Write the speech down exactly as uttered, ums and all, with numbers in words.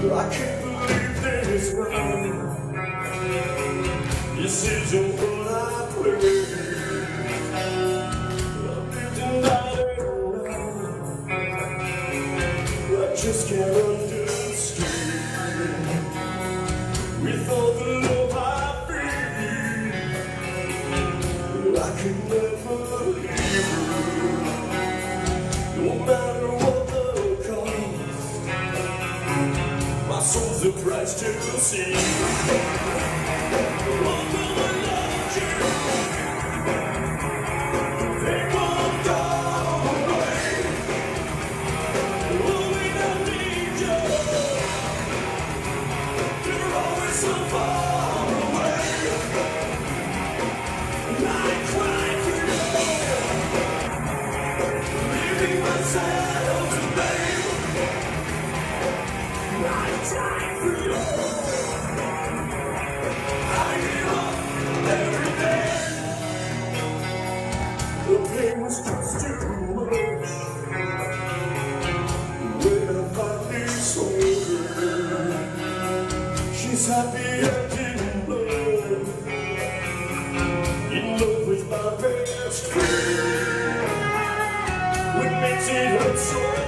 I can't believe this now. This isn't what I played. I've lived and died now. I just can't understand. With all the love I feel, I could never leave her. No matter what the cost, my soul's a price to see. Although I loved you, they won't go away. Oh, we don't need you. You're always so far away. And I cry for you, leaving myself to blame. I die for you. I give up every day. The pain was just too much. When I finally sold her, she's happy and in love, in love with my best friend. What makes it hurt so